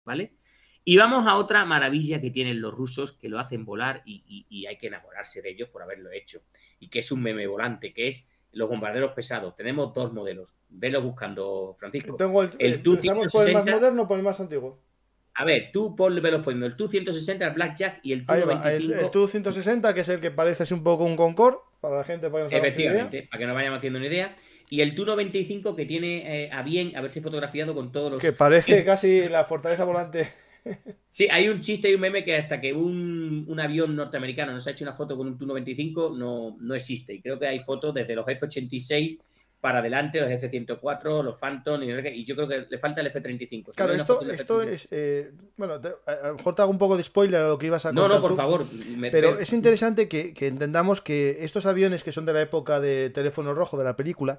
¿vale? Y vamos a otra maravilla que tienen los rusos, que lo hacen volar y hay que enamorarse de ellos por haberlo hecho, y que es un meme volante, que es los bombarderos pesados. Tenemos dos modelos. Velo buscando, Francisco. Tengo El ¿Empezamos por el más Tu-160, moderno o por el más antiguo? a ver, tú velos poniendo el Tu-160, el Blackjack y el Ahí va, el Tu-95. TU-160, que es el que parece así un poco un Concorde, para la gente, para que nos hagamos una idea. Efectivamente, para que nos vayamos haciendo una idea. Y el Tu-95 que tiene a bien haberse fotografiado con todos Que los... parece casi la fortaleza volante. Sí, hay un chiste y un meme que hasta que un avión norteamericano nos ha hecho una foto con un Tu-95 no existe. Y creo que hay fotos desde los F-86 para adelante, los F-104, los Phantom, y yo creo que le falta el F-35. Si no Claro, hay una foto del esto F-35. es. Bueno, a lo mejor te hago un poco de spoiler a lo que ibas a No, no, contar por tú. favor. Pero es interesante que entendamos que estos aviones que son de la época de Teléfono Rojo, de la película,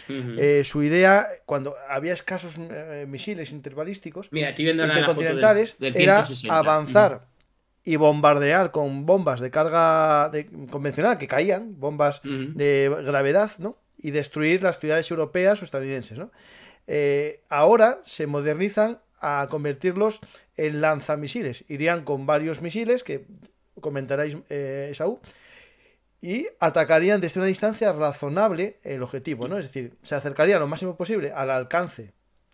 su idea, cuando había escasos misiles interbalísticos Mira, estoy viendo ahora la foto intercontinentales, del era 160. avanzar y bombardear con bombas de carga convencional que caían, bombas de gravedad, ¿no? Y destruir las ciudades europeas o estadounidenses, ¿no? Ahora se modernizan a convertirlos en lanzamisiles. Irían con varios misiles que comentaréis, Saúl, y atacarían desde una distancia razonable el objetivo, ¿no? Es decir, se acercarían lo máximo posible al alcance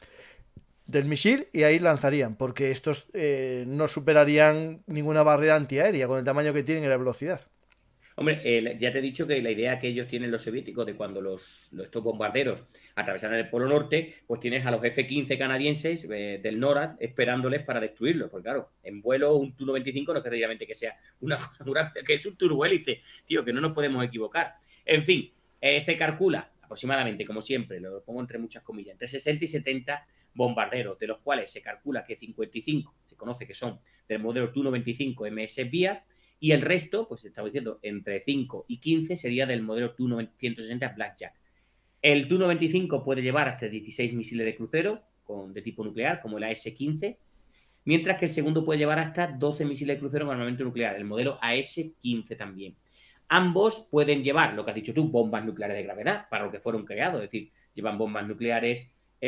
del misil y ahí lanzarían, porque estos no superarían ninguna barrera antiaérea con el tamaño que tienen y la velocidad. Hombre, ya te he dicho que la idea que ellos tienen los soviéticos de cuando estos bombarderos atravesaron el Polo Norte, pues tienes a los F-15 canadienses del NORAD esperándoles para destruirlos. Porque claro, en vuelo un Tu-95 no es sencillamente que sea una cosa muy rápida, que es un turbohélice, tío, que no nos podemos equivocar. En fin, se calcula aproximadamente, como siempre, lo pongo entre muchas comillas, entre 60 y 70 bombarderos, de los cuales se calcula que 55 se conoce que son del modelo Tu-95 MS Via, y el resto, pues estamos diciendo, entre 5 y 15 sería del modelo Tu-160 Blackjack. El Tu-95 puede llevar hasta 16 misiles de crucero de tipo nuclear, como el AS-15, mientras que el segundo puede llevar hasta 12 misiles de crucero con armamento nuclear, el modelo AS-15 también. Ambos pueden llevar, lo que has dicho tú, bombas nucleares de gravedad, para lo que fueron creados, es decir, llevan bombas nucleares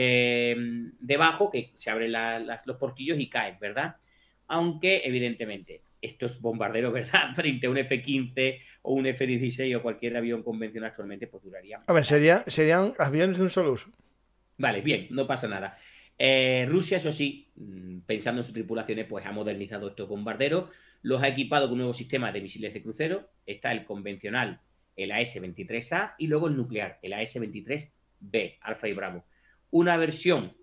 debajo, que se abren los portillos y caen, ¿verdad? Aunque, evidentemente, estos bombarderos, ¿verdad? Frente a un F-15 o un F-16 o cualquier avión convencional actualmente, pues durarían A ver, la vida. serían aviones de un solo uso. Vale, bien, no pasa nada. Rusia, eso sí, pensando en sus tripulaciones, pues ha modernizado estos bombarderos, los ha equipado con nuevos sistemas de misiles de crucero. Está el convencional, el AS-23A, y luego el nuclear, el AS-23B, Alfa y Bravo. Una versión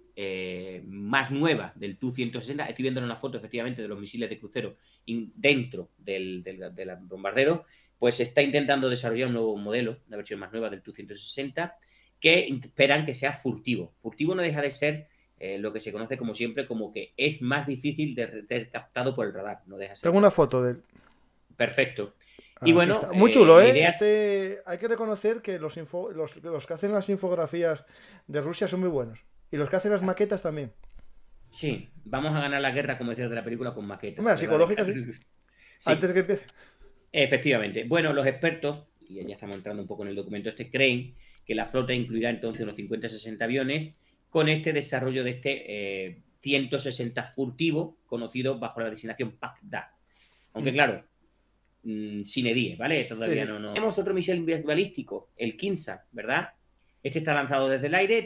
más nueva del Tu-160, estoy viendo una foto efectivamente de los misiles de crucero dentro del bombardero, pues está intentando desarrollar un nuevo modelo, una versión más nueva del Tu-160, que esperan que sea furtivo. Furtivo no deja de ser lo que se conoce como siempre como que es más difícil de ser captado por el radar, no deja de ser Tengo otra una cosa. foto de él. Perfecto. Y Aquí bueno, está. Muy chulo, la ¿eh? idea es... Hay que reconocer que los que hacen las infografías de Rusia son muy buenos. Y los que hacen las maquetas también. Sí, vamos a ganar la guerra, como decías de la película, con Hombre, maquetas, la ¿verdad? psicológica sí. Antes Sí, de que empiece. efectivamente. Bueno, los expertos, y ya estamos entrando un poco en el documento este, creen que la flota incluirá entonces unos 50-60 aviones con este desarrollo de este 160 furtivo, conocido bajo la designación PACDA. Aunque claro, sin EDIE, ¿vale? Sí, Todavía sí. no. Tenemos otro misil balístico, el Kinsa, ¿verdad? Este está lanzado desde el aire,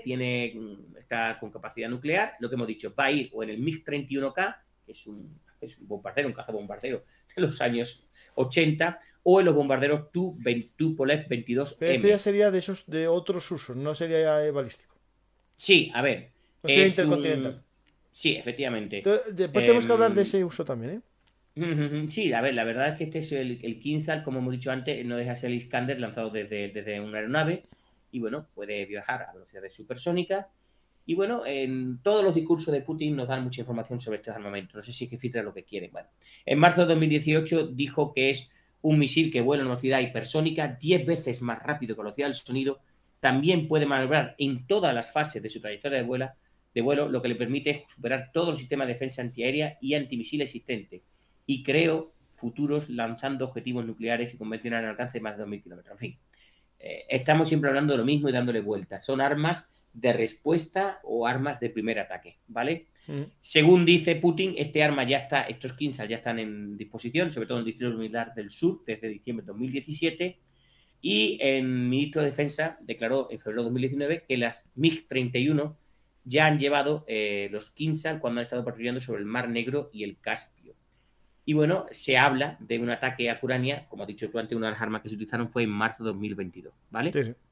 está con capacidad nuclear, lo que hemos dicho, va a ir o en el MiG-31K, que es un bombardero, un cazabombardero de los años 80, o en los bombarderos Tupolev Pero este ya 22M. sería de esos de otros usos, no sería balístico. Sí, a ver, No sería es intercontinental. un... Sí, efectivamente. Entonces, después tenemos que hablar de Eh, ese uso también, ¿eh? Sí, a ver, la verdad es que este es el Kinsal, como hemos dicho antes, no deja de ser el Iskander lanzado desde una aeronave y bueno, puede viajar a velocidades supersónicas. Y bueno, en todos los discursos de Putin nos dan mucha información sobre estos armamentos. No sé si es que filtra lo que quieren. Bueno, en marzo de 2018 dijo que es un misil que vuela a una velocidad hipersónica 10 veces más rápido que la velocidad del sonido. También puede maniobrar en todas las fases de su trayectoria de vuelo, lo que le permite superar todos los sistemas de defensa antiaérea y antimisil existentes y creó futuros lanzando objetivos nucleares y convencionales al alcance de más de 2.000 kilómetros. En fin, estamos siempre hablando de lo mismo y dándole vueltas. Son armas de respuesta o armas de primer ataque, ¿vale? Mm. Según dice Putin, estos Kinsal ya están en disposición, sobre todo en el Distrito Militar del Sur, desde diciembre de 2017, y el ministro de Defensa declaró en febrero de 2019 que las MiG-31 ya han llevado los Kinsal cuando han estado patrullando sobre el Mar Negro y el Caspio. Y bueno, se habla de un ataque a Ucrania, como has dicho tú antes, una de las armas que se utilizaron fue en marzo de 2022, ¿vale? Sí, sí.